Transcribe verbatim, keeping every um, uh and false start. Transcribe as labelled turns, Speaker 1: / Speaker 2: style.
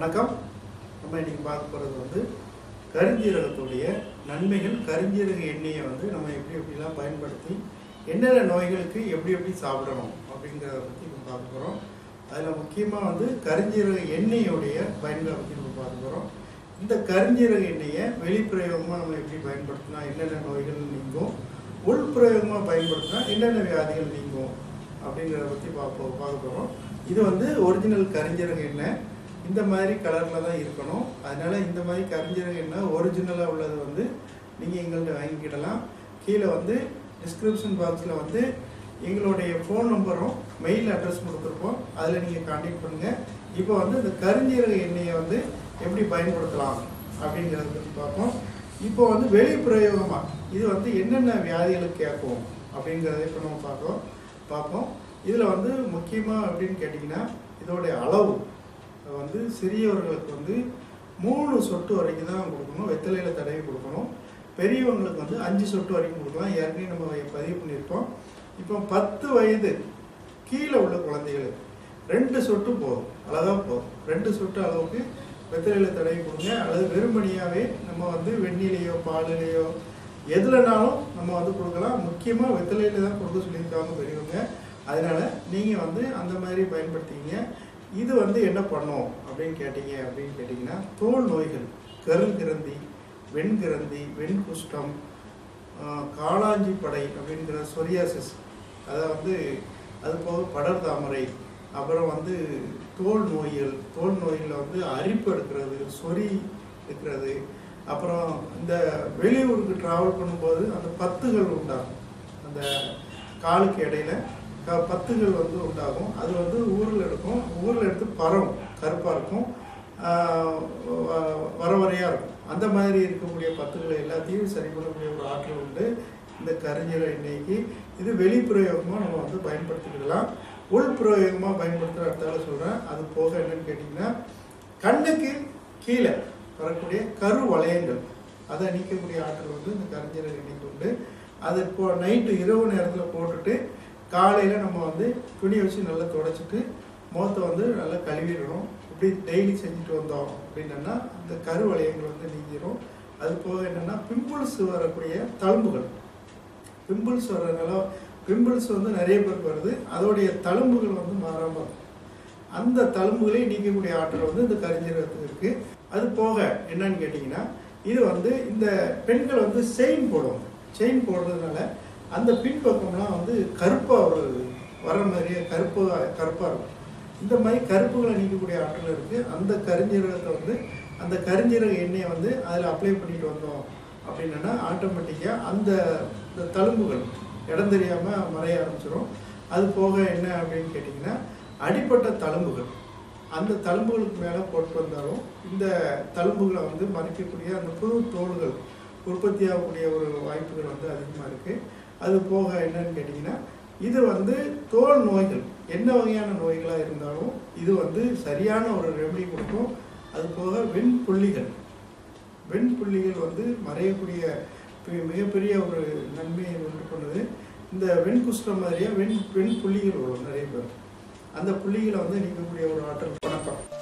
Speaker 1: வணக்கம். நம்ம இன்னைக்கு பார்க்க போகிறது வந்து கருஞ்சீரகத்துடைய நன்மைகள். கருஞ்சீரக எண்ணெயை வந்து நம்ம எப்படி எப்படிலாம் பயன்படுத்தி என்னென்ன நோய்களுக்கு எப்படி எப்படி சாப்பிடணும் அப்படிங்கிறத பற்றி நம்ம பார்க்க போகிறோம். அதில் முக்கியமாக வந்து கருஞ்சீரக எண்ணெயோடைய பயன்களை பற்றி நம்ம பார்க்க போகிறோம். இந்த கருஞ்சீரக எண்ணெயை வெளிப்பிரயோகமாக நம்ம எப்படி பயன்படுத்தினா என்னென்ன நோய்கள் நீங்கும், உள்பிரயோகமாக பயன்படுத்தினா என்னென்ன வியாதிகள் நீங்கும் அப்படிங்கிறத பற்றி பார்ப்போம் பார்க்க போகிறோம். இது வந்து ஒரிஜினல் கருஞ்சீரக எண்ணெய். இந்த மாதிரி கலரில் தான் இருக்கணும். அதனால் இந்த மாதிரி கருஞ்சீரக எண்ணெய் ஒரிஜினலாக உள்ளது வந்து நீங்கள் எங்கள்கிட்ட வாங்கிக்கிடலாம். கீழே வந்து டிஸ்கிரிப்ஷன் பாக்ஸில் வந்து எங்களுடைய ஃபோன் நம்பரும் மெயில் அட்ரஸ் கொடுத்துருப்போம். அதில் நீங்கள் கான்டாக்ட் பண்ணுங்கள். இப்போ வந்து இந்த கருஞ்சீரக எண்ணெயை வந்து எப்படி பயன்படுத்தலாம் அப்படிங்கிறத பற்றி பார்ப்போம். இப்போ வந்து வெளி பிரயோகமாக இது வந்து என்னென்ன வியாதிகளுக்கு கேட்கும் அப்படிங்கிறத இப்போ நம்ம பார்ப்போம் பார்ப்போம் இதில் வந்து முக்கியமாக அப்படின்னு கேட்டிங்கன்னா இதோடைய அளவு வந்து சிறியவர்களுக்கு வந்து மூணு சொட்டு வரைக்கும் தான் கொடுக்கணும். வெத்தலையில் தடவி கொடுக்கணும். பெரியவங்களுக்கு வந்து அஞ்சு சொட்டு வரைக்கும் கொடுக்கலாம். ஏற்கனவே நம்ம பதிவு பண்ணியிருக்கோம். இப்போ பத்து வயது கீழே உள்ள குழந்தைகளுக்கு ரெண்டு சொட்டு போதும், அழகாக போதும். ரெண்டு சொட்டு அளவுக்கு வெத்தலையில் தடவி கொடுங்க. அல்லது வெறுமணியாகவே நம்ம வந்து வெந்நிலையோ பாலிலையோ எதுலனாலும் நம்ம வந்து கொடுக்கலாம். முக்கியமாக வெத்தலையில் தான் கொடுக்க சொல்லியிருக்காங்க பெரியவங்க. அதனால் நீங்கள் வந்து அந்த மாதிரி பயன்படுத்திங்க. இது வந்து என்ன பண்ணும் அப்படின்னு கேட்டீங்க அப்படின்னு கேட்டிங்கன்னா தோல் நோய்கள், கருங்கிரந்தி, வெண்கிரந்தி, வெண்குஷ்டம், காளாஞ்சி படை அப்படிங்கிற சொரியாசிஸ், அதை வந்து அது போக படர் தாமரை, அப்புறம் வந்து தோல் நோய்கள், தோல் நோய்களில் வந்து அரிப்பு எடுக்கிறது, சொறி இருக்கிறது, அப்புறம் இந்த வெளியூருக்கு ட்ராவல் பண்ணும்போது அந்த பத்துகள் உண்டாகும். அந்த காலுக்கு இடையில க பத்துகள் வந்து உண்டாகும். அது வந்து ஊரில் இருக்கும். ஊரில் எடுத்து பரவும், கருப்பாக இருக்கும், வர வரையாக இருக்கும். அந்த மாதிரி இருக்கக்கூடிய பத்துகளை எல்லாத்தையும் சரி பண்ணக்கூடிய ஒரு ஆற்றல் உண்டு இந்த கருஞ்சீரக எண்ணெய்க்கு. இது வெளிப்பிரயோகமாக நம்ம வந்து பயன்படுத்திக்கலாம். உள்பிரயோகமாக பயன்படுத்துகிற இடத்தால சொல்கிறேன். அது போக என்னன்னு கேட்டிங்கன்னா கண்ணுக்கு கீழே வரக்கூடிய கரு வளையங்கள், அதை நீக்கக்கூடிய ஆற்றல் வந்து இந்த கருஞ்சீரக எண்ணெய்க்கு உண்டு. அது இப்போ நைட்டு இரவு நேரத்தில் போட்டுட்டு காலையில் நம்ம வந்து துணியை வச்சு நல்லா துடைச்சிட்டு முகத்தை வந்து நல்லா கழுவிடணும். இப்படி டெய்லி செஞ்சுட்டு வந்தோம் அப்படின்னா அந்த கரு வளையங்கள் வந்து நீங்கிடும். அது போக என்னென்னா பிம்பிள்ஸ் வரக்கூடிய தழும்புகள், பிம்பிள்ஸ் வர்றதுனால பிம்பிள்ஸ் வந்து நிறைய பேருக்கு வருது. அதோடைய தழும்புகள் வந்து மாறாமல் இருக்கும். அந்த தழும்புகளை நீக்கக்கூடிய ஆற்றல் வந்து இந்த கருஞ்சீரகத்துக்கு இருக்குது. அது போக என்னன்னு கேட்டிங்கன்னா இது வந்து இந்த பெண்கள் வந்து செயின் போடுவாங்க. செயின் போடுறதுனால அந்த பின்பக்கம்லாம் வந்து கருப்பாக ஒரு வர மாதிரியே கருப்பு கருப்பாக இருக்கும். இந்த மாதிரி கருப்புகளை நீக்கக்கூடிய ஆற்றல் இருக்குது. அந்த கருஞ்சீரகத்தை வந்து அந்த கருஞ்சீரக எண்ணெயை வந்து அதில் அப்ளை பண்ணிட்டு வந்தோம் அப்படின்னா ஆட்டோமேட்டிக்காக அந்த இந்த தழும்புகள் இடம் தெரியாமல் மறைய ஆரம்பிச்சிடும். அது போக என்ன அப்படின்னு கேட்டிங்கன்னா அடிப்பட்ட தழும்புகள், அந்த தழும்புகளுக்கு மேலே போட்டு வந்தாலும் இந்த தழும்புகளை வந்து மறைக்கக்கூடிய அந்த புது தோள்கள் உற்பத்தியாகக்கூடிய ஒரு வாய்ப்புகள் வந்து அதிகமாக இருக்குது. அது போக என்னன்னு கேட்டிங்கன்னா இது வந்து தோல் நோய்கள் என்ன வகையான நோய்களாக இருந்தாலும் இது வந்து சரியான ஒரு ரெமெடி கொடுக்கும். அது போக வெண்புள்ளிகள், வெண்புள்ளிகள் வந்து மறையக்கூடிய மிகப்பெரிய ஒரு நன்மையை உண்டு பண்ணுது. இந்த வெண்குஷ்டம் மாதிரியே வெண் வெண் புள்ளிகள் வரும் நிறைய பேர். அந்த புள்ளிகளை வந்து நீக்கக்கூடிய ஒரு ஆற்றல். வணக்கம்.